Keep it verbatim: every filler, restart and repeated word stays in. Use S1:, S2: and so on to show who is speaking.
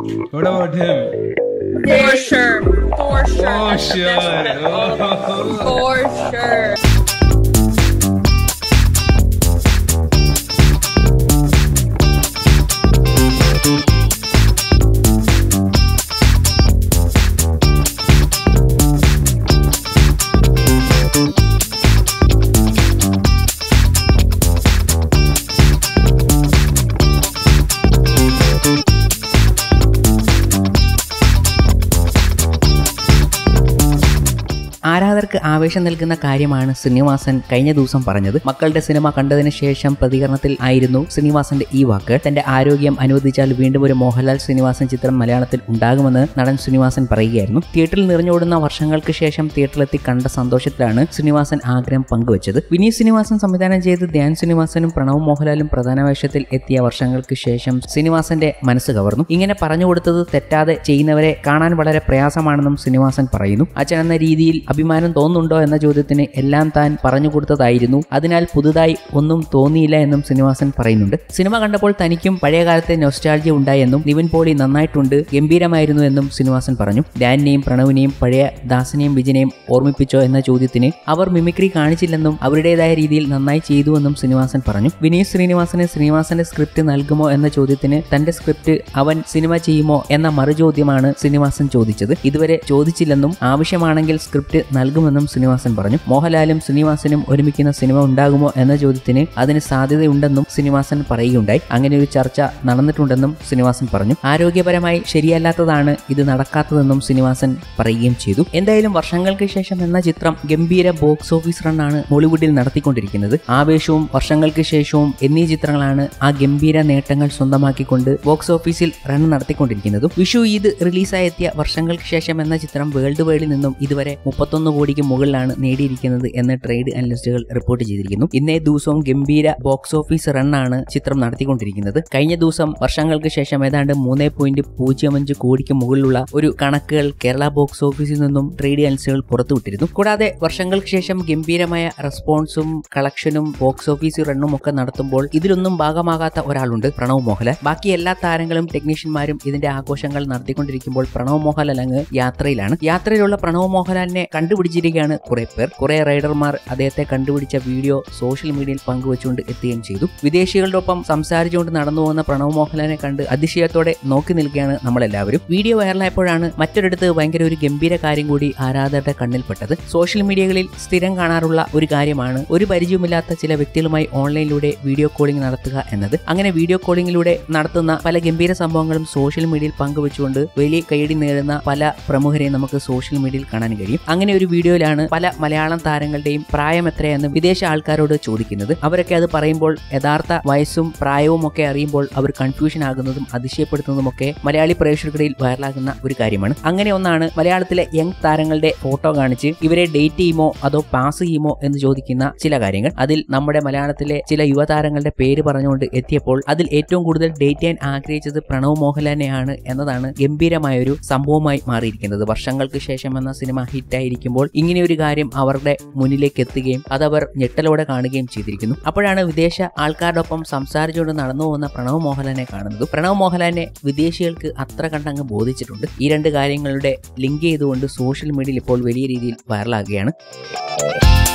S1: What about him?
S2: For sure. For sure.
S1: Oh,
S2: That's the best one
S1: sure.
S2: of all of them. For sure.
S3: ആരാധകർക്ക് ആവേശം നൽകുന്ന കാര്യമാണ് ശ്രീനിവാസൻ കഴിഞ്ഞ ദിവസം പറഞ്ഞത്. മക്കളുടെ സിനിമ കണ്ടതിന് ശേഷം പ്രതികരണത്തിൽ ആയിരുന്നു ശ്രീനിവാസന്റെ ഈ വാക്ക്. തന്റെ ആരോഗ്യം അനുവദിച്ചാൽ വീണ്ടും ഒരു മോഹൻലാൽ ശ്രീനിവാസൻ ചിത്രം മലയാളത്തിൽ ഉണ്ടാകുമെന്ന് നടൻ ശ്രീനിവാസൻ പറയുകയായിരുന്നു. തിയേറ്ററിൽ നിറഞ്ഞോടുന്ന വർഷങ്ങൾക്ക് ശേഷം തിയേറ്ററിലെത്തി കണ്ട സന്തോഷത്തിലാണ് ശ്രീനിവാസൻ ആഗ്രഹം പങ്കുവച്ചത്. വിനീത് ശ്രീനിവാസൻ സംവിധാനം ചെയ്ത് ധ്യാൻ ശ്രീനിവാസനും പ്രണവ് മോഹൻലാലും പ്രധാന വേഷത്തിൽ എത്തിയ വർഷങ്ങൾക്ക് ശേഷം ശ്രീനിവാസന്റെ മനസ്സ് കവർന്നു. ഇങ്ങനെ പറഞ്ഞു കൊടുത്തത് തെറ്റാതെ ചെയ്യുന്നവരെ കാണാൻ വളരെ പ്രയാസമാണെന്നും ശ്രീനിവാസൻ പറയുന്നു. അച്ഛൻ എന്ന രീതിയിൽ അഭിമാനം തോന്നുന്നുണ്ടോ എന്ന ചോദ്യത്തിന് എല്ലാം താൻ പറഞ്ഞു കൊടുത്തതായിരുന്നു, അതിനാൽ പുതുതായി ഒന്നും തോന്നിയില്ല എന്നും ശ്രീനിവാസൻ പറയുന്നുണ്ട്. സിനിമ കണ്ടപ്പോൾ തനിക്കും പഴയകാലത്തെ നൊസ്റ്റാൾജിയ ഉണ്ടായെന്നും നിവിൻ പോളി നന്നായിട്ടുണ്ട്, ഗംഭീരമായിരുന്നു എന്നും ശ്രീനിവാസൻ പറഞ്ഞു. ഡാനിനെയും പ്രണവിനെയും പഴയ ദാസനെയും വിജയനെയും ഓർമ്മിപ്പിച്ചോ എന്ന ചോദ്യത്തിന് അവർ മിമിക്രി കാണിച്ചില്ലെന്നും അവരുടേതായ രീതിയിൽ നന്നായി ചെയ്തുവെന്നും ശ്രീനിവാസൻ പറഞ്ഞു. വിനീത് ശ്രീനിവാസന് ശ്രീനിവാസന്റെ സ്ക്രിപ്റ്റ് നൽകുമോ എന്ന ചോദ്യത്തിന് തന്റെ സ്ക്രിപ്റ്റ് അവൻ സിനിമ ചെയ്യുമോ എന്ന മറുചോദ്യമാണ് ശ്രീനിവാസൻ ചോദിച്ചത്. ഇതുവരെ ചോദിച്ചില്ലെന്നും ആവശ്യമാണെങ്കിൽ സ്ക്രിപ്റ്റ് നൽകുമെന്നും ശ്രീനിവാസൻ പറഞ്ഞു. മോഹൻലാലും ശ്രീനിവാസനും ഒരുമിക്കുന്ന സിനിമ ഉണ്ടാകുമോ എന്ന ചോദ്യത്തിന് അതിന് സാധ്യതയുണ്ടെന്നും ശ്രീനിവാസൻ പറയുകയുണ്ടായി. അങ്ങനെ ഒരു ചർച്ച നടന്നിട്ടുണ്ടെന്നും ശ്രീനിവാസൻ പറഞ്ഞു. ആരോഗ്യപരമായി ശരിയല്ലാത്തതാണ് ഇത് നടക്കാത്തതെന്നും ശ്രീനിവാസൻ പറയുകയും ചെയ്തു. എന്തായാലും വർഷങ്ങൾക്ക് ശേഷം എന്ന ചിത്രം ഗംഭീര ബോക്സ് ഓഫീസ് റണ്ണാണ് ബോളിവുഡിൽ നടത്തിക്കൊണ്ടിരിക്കുന്നത്. ആവേശവും വർഷങ്ങൾക്ക് ശേഷവും എന്നീ ചിത്രങ്ങളാണ് ആ ഗംഭീര നേട്ടങ്ങൾ സ്വന്തമാക്കിക്കൊണ്ട് ബോക്സ് ഓഫീസിൽ റൺ നടത്തിക്കൊണ്ടിരിക്കുന്നതും. വിഷു ഈദ് റിലീസായി എത്തിയ വർഷങ്ങൾക്ക് ശേഷം എന്ന ചിത്രം വേൾഡ് വൈഡിൽ നിന്നും ഇതുവരെ മുപ്പത്തൊന്ന് കോടിക്ക് മുകളിലാണ് നേടിയിരിക്കുന്നത് എന്ന് ട്രേഡ് അനലിസ്റ്റുകൾ റിപ്പോർട്ട് ചെയ്തിരിക്കുന്നു. ഇന്നേ ദിവസവും ഗംഭീര ബോക്സ് ഓഫീസ് റണ്ണാണ് ചിത്രം നടത്തിക്കൊണ്ടിരിക്കുന്നത്. കഴിഞ്ഞ ദിവസം വർഷങ്ങൾക്ക് ശേഷം ഏതാണ്ട് മൂന്ന് പോയിന്റ് പൂജ്യം അഞ്ച് കോടിക്ക് മുകളിലുള്ള ഒരു കണക്കുകൾ കേരള ബോക്സ് ഓഫീസിൽ നിന്നും ട്രേഡ് അനലിസ്റ്റുകൾ പുറത്തുവിട്ടിരുന്നു. കൂടാതെ വർഷങ്ങൾക്ക് ശേഷം ഗംഭീരമായ റെസ്പോൺസും കളക്ഷനും ബോക്സ് ഓഫീസ് റണ്ണും ഒക്കെ നടത്തുമ്പോൾ ഇതിലൊന്നും ഭാഗമാകാത്ത ഒരാളുണ്ട്, പ്രണവ് മോഹൻലാൽ. ബാക്കി എല്ലാ താരങ്ങളും ടെക്നീഷ്യന്മാരും ഇതിന്റെ ആഘോഷങ്ങൾ നടത്തിക്കൊണ്ടിരിക്കുമ്പോൾ പ്രണവ് മോഹൻലാൽ അങ്ങ് യാത്രയിലാണ്. യാത്രയിലുള്ള പ്രണവ് മോഹൻലാലിനെ കണ്ടുപിടിച്ചിരിക്കുകയാണ് കുറെ പേർ. കുറെ റൈഡർമാർ അദ്ദേഹത്തെ കണ്ടുപിടിച്ച വീഡിയോ സോഷ്യൽ മീഡിയയിൽ പങ്കുവച്ചുകൊണ്ട് എത്തുകയും ചെയ്തു. വിദേശികളുടെ ഒപ്പം സംസാരിച്ചുകൊണ്ട് നടന്നു പോകുന്ന പ്രണവ് മോഹൻലാലിനെ കണ്ട് അതിശയത്തോടെ നോക്കി നിൽക്കുകയാണ് നമ്മളെല്ലാവരും. വീഡിയോ വൈറലായപ്പോഴാണ് മറ്റൊരിടത്ത് ഭയങ്കര ഒരു ഗംഭീര കാര്യം കൂടി ആരാധകരുടെ കണ്ണിൽപ്പെട്ടത്. സോഷ്യൽ മീഡിയകളിൽ സ്ഥിരം കാണാറുള്ള ഒരു കാര്യമാണ് ഒരു പരിചയമില്ലാത്ത ചില വ്യക്തികളുമായി ഓൺലൈനിലൂടെ വീഡിയോ കോളിംഗ് നടത്തുക എന്നത്. അങ്ങനെ വീഡിയോ കോളിംഗിലൂടെ നടത്തുന്ന പല ഗംഭീര സംഭവങ്ങളും സോഷ്യൽ മീഡിയയിൽ പങ്കുവച്ചുകൊണ്ട് വലിയ കൈയടി നേടുന്ന പല പ്രമുഖരെയും നമുക്ക് സോഷ്യൽ മീഡിയയിൽ കാണാൻ കഴിയും. അങ്ങനെ ഒരു വീഡിയോയിലാണ് പല മലയാളം താരങ്ങളുടെയും പ്രായം എത്രയെന്ന് വിദേശ ആൾക്കാരോട് ചോദിക്കുന്നത്. അവരൊക്കെ അത് പറയുമ്പോൾ യഥാർത്ഥ വയസ്സും പ്രായവും ഒക്കെ അറിയുമ്പോൾ അവർ കൺഫ്യൂഷൻ ആകുന്നതും അതിശയപ്പെടുത്തുന്നതും ഒക്കെ മലയാളി പ്രേക്ഷകർക്കിടയിൽ വൈറലാകുന്ന ഒരു കാര്യമാണ്. അങ്ങനെ ഒന്നാണ് മലയാളത്തിലെ യങ് താരങ്ങളുടെ ഫോട്ടോ കാണിച്ച് ഇവരെ ഡേറ്റ് ചെയ്യുമോ അതോ പാസ് ചെയ്യുമോ എന്ന് ചോദിക്കുന്ന ചില കാര്യങ്ങൾ. അതിൽ നമ്മുടെ മലയാളത്തിലെ ചില യുവതാരങ്ങളുടെ പേര് പറഞ്ഞുകൊണ്ട് എത്തിയപ്പോൾ അതിൽ ഏറ്റവും കൂടുതൽ ഡേറ്റ് ചെയ്യാൻ ആഗ്രഹിച്ചത് പ്രണവ് മോഹൻലാലിനെയാണ് എന്നതാണ് ഗംഭീരമായൊരു സംഭവമായി മാറിയിരിക്കുന്നത്. വർഷങ്ങൾക്ക് ശേഷം എന്ന സിനിമ ഹിറ്റായിരിക്കുമ്പോൾ ഇങ്ങനെയൊരു കാര്യം അവരുടെ മുന്നിലേക്ക് എത്തുകയും അതവർ ഞെട്ടലോടെ കാണുകയും ചെയ്തിരിക്കുന്നു. അപ്പോഴാണ് വിദേശ ആൾക്കാരുടെ ഒപ്പം സംസാരിച്ചുകൊണ്ട് നടന്നു പോകുന്ന പ്രണവ് മോഹൻലാലിനെ കാണുന്നത്. പ്രണവ് മോഹൻലാലിനെ വിദേശികൾക്ക് അത്ര കണ്ടങ്ങ് ബോധിച്ചിട്ടുണ്ട്. ഈ രണ്ട് കാര്യങ്ങളുടെ ലിങ്ക് ചെയ്തുകൊണ്ട് സോഷ്യൽ മീഡിയയിൽ ഇപ്പോൾ വലിയ രീതിയിൽ വൈറലാകുകയാണ്.